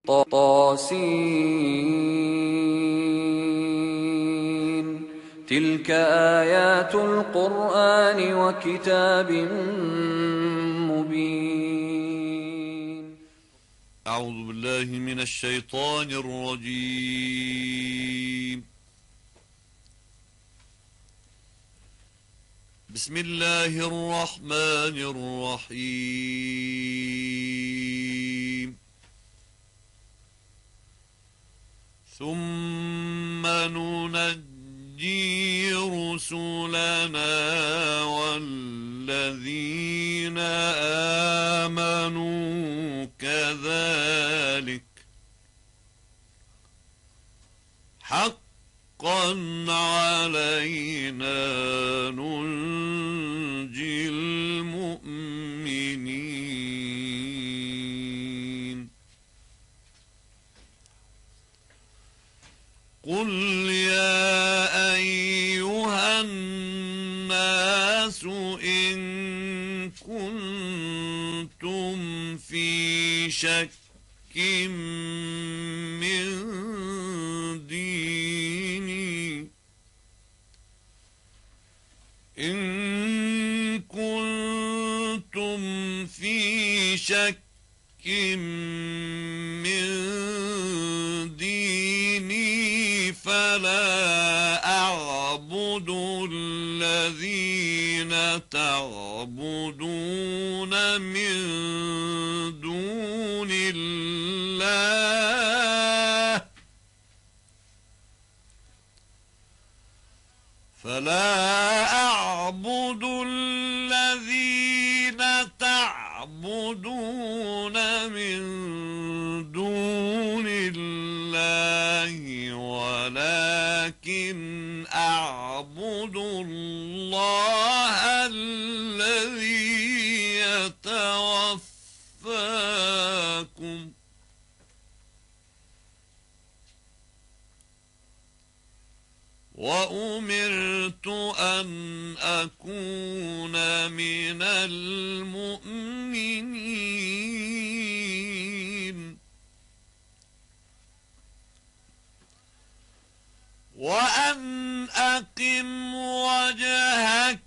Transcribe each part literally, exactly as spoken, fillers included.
طاسين. تلك آيات القرآن وكتاب مبين. أعوذ بالله من الشيطان الرجيم. بسم الله الرحمن الرحيم. ثم ننجي رسلنا والذين آمنوا كذلك حقا علينا ننجي المؤمنين. قل يا أيها الناس إن كنتم في شك من ديني إن كنتم في شك من ديني فلا أعبد الذين تعبدون من دون الله فلا أعبد الذين تعبدون من دون الله ولكن أعبد الله الذي يتوفاكم وأمرت أن أكون من المؤمنين وأن أقم وجهك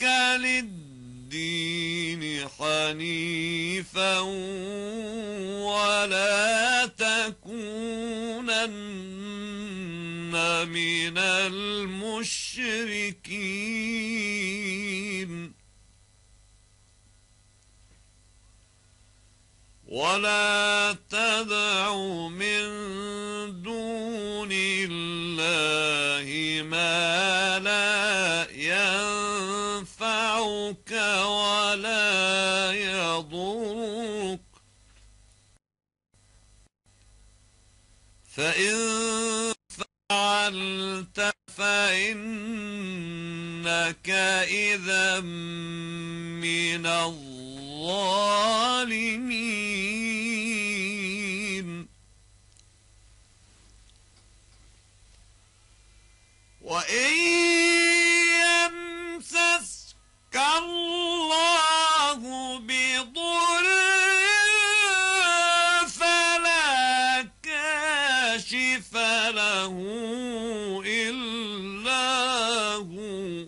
للدين حنيفا ولا تكونن من المشركين ولا تدع من دون الله ما لا ينفعك ولا يضرك فإن فعلت فإنك إذا من الظالمين. وإن يمسسك الله بضر فلا كاشف له إلا هو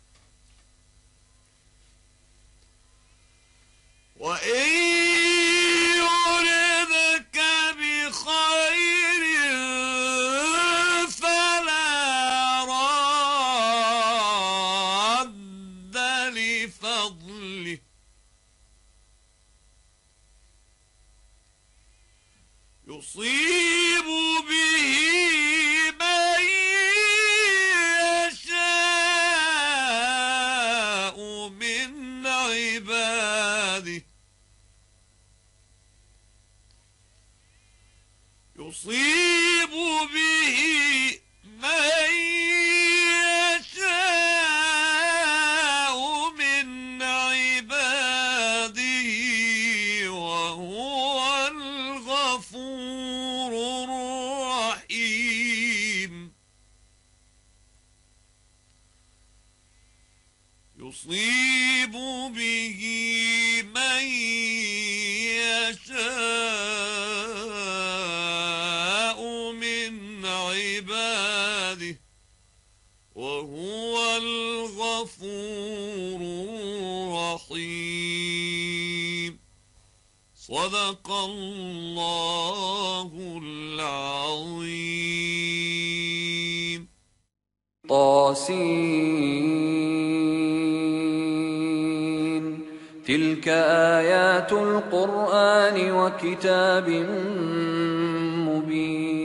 وإن يردك بخير فلا راد لفضله يصيب به من يشاء من عباده يصيب به من يشاء من عباده وهو الغفور الرحيم. يصيب به من يشاء وهو الغفور الرحيم. صدق الله العظيم. طاسين. تلك آيات القرآن وكتاب مبين.